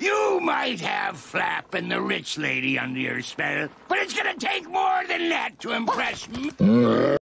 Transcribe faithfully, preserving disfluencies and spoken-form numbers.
You might have Flap and the rich lady under your spell, but it's gonna take more than that to impress me.